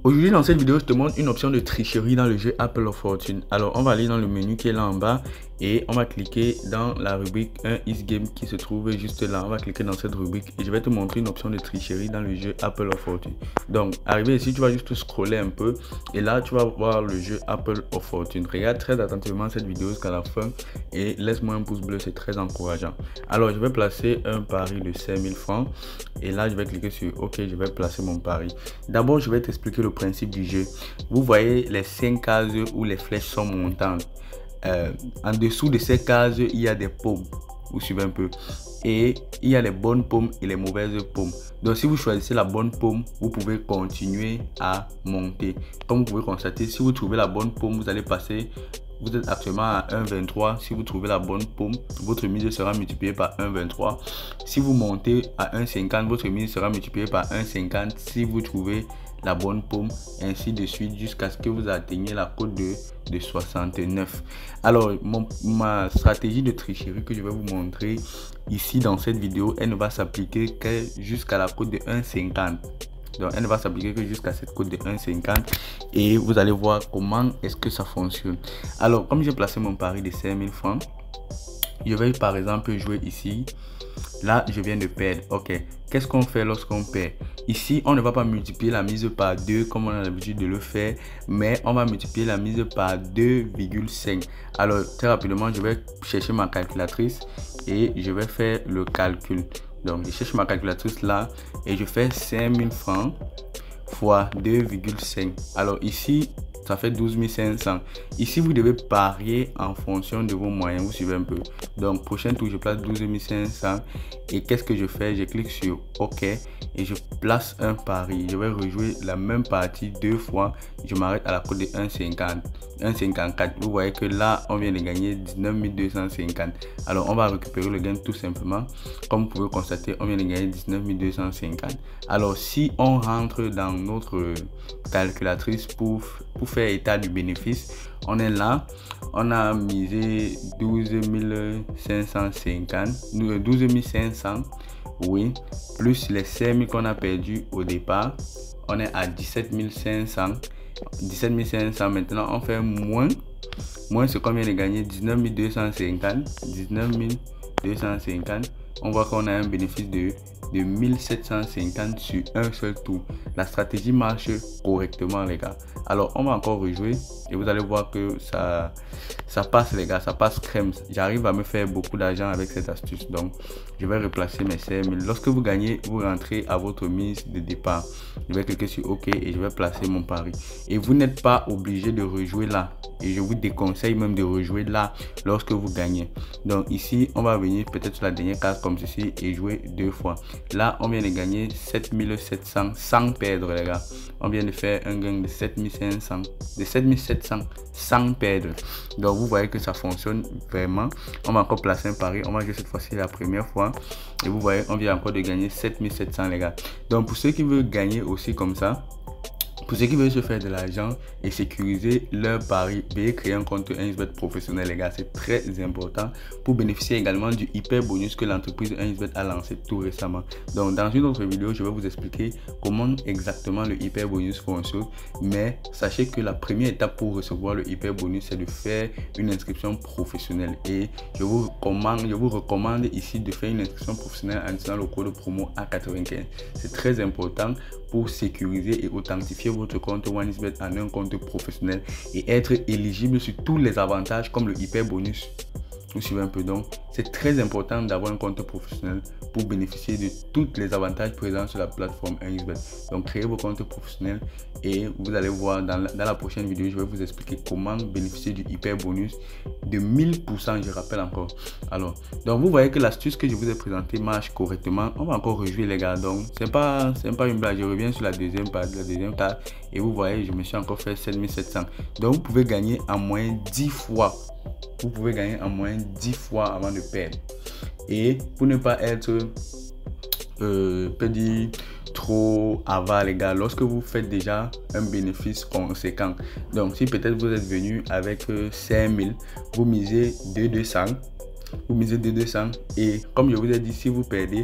Aujourd'hui dans cette vidéo je te montre une option de tricherie dans le jeu Apple of Fortune. Alors on va aller dans le menu qui est là en bas et on va cliquer dans la rubrique 1 is game qui se trouve juste là. On va cliquer dans cette rubrique et je vais te montrer une option de tricherie dans le jeu Apple of Fortune. Donc arrivé ici tu vas juste scroller un peu et là tu vas voir le jeu Apple of Fortune. Regarde très attentivement cette vidéo jusqu'à la fin et laisse-moi un pouce bleu, c'est très encourageant. Alors je vais placer un pari de 5000 francs et là je vais cliquer sur OK, je vais placer mon pari. D'abord je vais t'expliquer le principe du jeu. Vous voyez les 5 cases où les flèches sont montantes. En dessous de ces cases, il y a des paumes. Vous suivez un peu. Et il y a les bonnes paumes et les mauvaises paumes. Donc si vous choisissez la bonne paume, vous pouvez continuer à monter. Comme vous pouvez constater, si vous trouvez la bonne paume, vous allez passer. Vous êtes actuellement à 1,23. Si vous trouvez la bonne paume, votre mise sera multipliée par 1,23. Si vous montez à 1,50, votre mise sera multipliée par 1,50. Si vous trouvez la bonne paume, ainsi de suite jusqu'à ce que vous atteigniez la cote de 69. Alors ma stratégie de tricherie que je vais vous montrer ici dans cette vidéo, elle ne va s'appliquer que jusqu'à la cote de 1,50. Donc elle ne va s'appliquer que jusqu'à cette cote de 1,50 et vous allez voir comment est-ce que ça fonctionne. Alors comme j'ai placé mon pari de 5000 francs, je vais par exemple jouer ici. Là je viens de perdre. Ok, qu'est-ce qu'on fait lorsqu'on perd? Ici on ne va pas multiplier la mise par 2 comme on a l'habitude de le faire, mais on va multiplier la mise par 2,5. alors très rapidement je vais chercher ma calculatrice et je vais faire le calcul. Donc je cherche ma calculatrice là et je fais 5000 francs fois 2,5. alors ici ça fait 12 500. Ici vous devez parier en fonction de vos moyens, vous suivez un peu. Donc prochain tour je place 12 500 et qu'est-ce que je fais? Je clique sur OK et je place un pari. Je vais rejouer la même partie deux fois. Je m'arrête à la cote de 1,50, 1,54. vous voyez que là on vient de gagner 19 250. alors on va récupérer le gain tout simplement. Comme vous pouvez constater, on vient de gagner 19 250. alors si on rentre dans notre calculatrice pour faire état du bénéfice, on est là, on a misé 12 550, 12 500, oui, plus les 5000 qu'on a perdu au départ, on est à 17 500. 17 500, maintenant on fait moins ce qu'on vient de gagner, 19 250, 19 250. on voit qu'on a un bénéfice de 1750 sur un seul tour. La stratégie marche correctement les gars. Alors on va encore rejouer et vous allez voir que ça passe les gars, ça passe crème. J'arrive à me faire beaucoup d'argent avec cette astuce. Donc je vais replacer mes 5000. Lorsque vous gagnez, vous rentrez à votre mise de départ. Je vais cliquer sur OK et je vais placer mon pari. Et vous n'êtes pas obligé de rejouer là. Et je vous déconseille même de rejouer là lorsque vous gagnez. Donc ici on va venir peut-être sur la dernière case comme ceci et jouer deux fois. Là on vient de gagner 7700 sans perdre les gars. On vient de faire un gain de 7500, de 7700 sans perdre. Donc vous voyez que ça fonctionne vraiment. On va encore placer un pari. On va jouer cette fois-ci la première fois et vous voyez on vient encore de gagner 7700 les gars. Donc pour ceux qui veulent gagner aussi comme ça, pour ceux qui veulent se faire de l'argent et sécuriser leur pari, veuillez créer un compte 1xBet professionnel les gars, c'est très important pour bénéficier également du hyper bonus que l'entreprise 1xBet a lancé tout récemment. Donc dans une autre vidéo, je vais vous expliquer comment exactement le hyper bonus fonctionne, mais sachez que la première étape pour recevoir le hyper bonus, c'est de faire une inscription professionnelle et je vous recommande ici de faire une inscription professionnelle en utilisant le code promo A95. C'est très important pour sécuriser et authentifier votre compte 1xBet en un compte professionnel et être éligible sur tous les avantages comme le hyper bonus. Vous suivez un peu. Donc c'est très important d'avoir un compte professionnel pour bénéficier de tous les avantages présents sur la plateforme 1xBet. Donc créez vos comptes professionnels et vous allez voir dans la prochaine vidéo, je vais vous expliquer comment bénéficier du hyper bonus de 1000%, je rappelle encore. Alors donc vous voyez que l'astuce que je vous ai présentée marche correctement. On va encore rejouer les gars. Donc c'est pas une blague. Je reviens sur la deuxième carte et vous voyez je me suis encore fait 7700. donc vous pouvez gagner en moyenne 10 fois. Vous pouvez gagner en moyenne 10 fois avant de perdre. Et pour ne pas être trop avare les gars, lorsque vous faites déjà un bénéfice conséquent, donc si peut-être vous êtes venu avec 5000, vous misez 2200, et comme je vous ai dit, si vous perdez,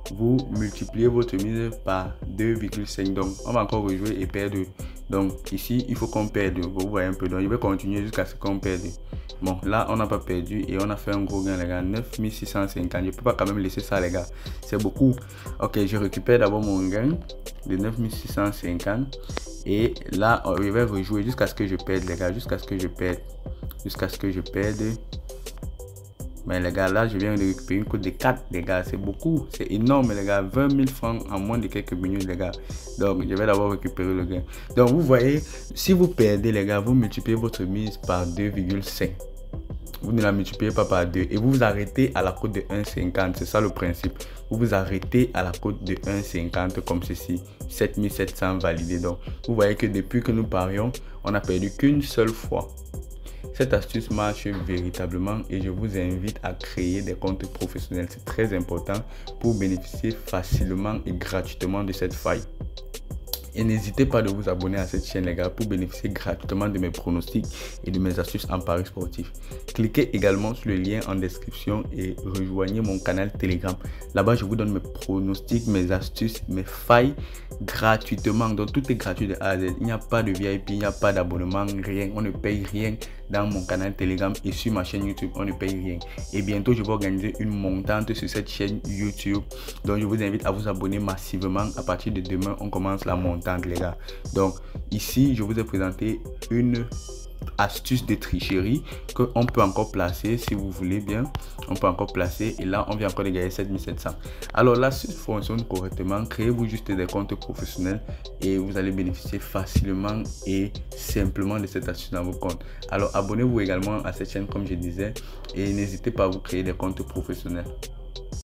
vous multipliez votre mise par 2,5. Donc on va encore rejouer et perdre. Donc ici il faut qu'on perde. Vous voyez un peu. Donc je vais continuer jusqu'à ce qu'on perde. Bon, là on n'a pas perdu et on a fait un gros gain, les gars. 9650. Je peux pas quand même laisser ça, les gars. C'est beaucoup. Ok, je récupère d'abord mon gain de 9650. Et là, je vais rejouer jusqu'à ce que je perde, les gars. Jusqu'à ce que je perde. Jusqu'à ce que je perde. Mais les gars, là, je viens de récupérer une cote de 4, les gars. C'est beaucoup. C'est énorme, les gars. 20 000 francs en moins de quelques minutes, les gars. Donc, je vais d'abord récupérer le gain. Donc, vous voyez, si vous perdez, les gars, vous multipliez votre mise par 2,5. Vous ne la multipliez pas par 2 et vous vous arrêtez à la cote de 1,50. C'est ça le principe. Vous vous arrêtez à la cote de 1,50 comme ceci. 7700 validé. Donc, vous voyez que depuis que nous parions, on n'a perdu qu'une seule fois. Cette astuce marche véritablement et je vous invite à créer des comptes professionnels. C'est très important pour bénéficier facilement et gratuitement de cette faille. Et n'hésitez pas de vous abonner à cette chaîne, les gars, pour bénéficier gratuitement de mes pronostics et de mes astuces en paris sportifs. Cliquez également sur le lien en description et rejoignez mon canal Telegram. Là-bas, je vous donne mes pronostics, mes astuces, mes failles gratuitement. Donc, tout est gratuit de A à Z. Il n'y a pas de VIP, il n'y a pas d'abonnement, rien. On ne paye rien dans mon canal Telegram et sur ma chaîne YouTube, on ne paye rien. Et bientôt, je vais organiser une montante sur cette chaîne YouTube. Donc, je vous invite à vous abonner massivement. À partir de demain, on commence la montante, les gars. Donc ici je vous ai présenté une astuce de tricherie que on peut encore placer si vous voulez bien. On peut encore placer et là on vient encore de gagner 7700. Alors l'astuce fonctionne correctement. Créez-vous juste des comptes professionnels et vous allez bénéficier facilement et simplement de cette astuce dans vos comptes. Alors abonnez-vous également à cette chaîne comme je disais et n'hésitez pas à vous créer des comptes professionnels.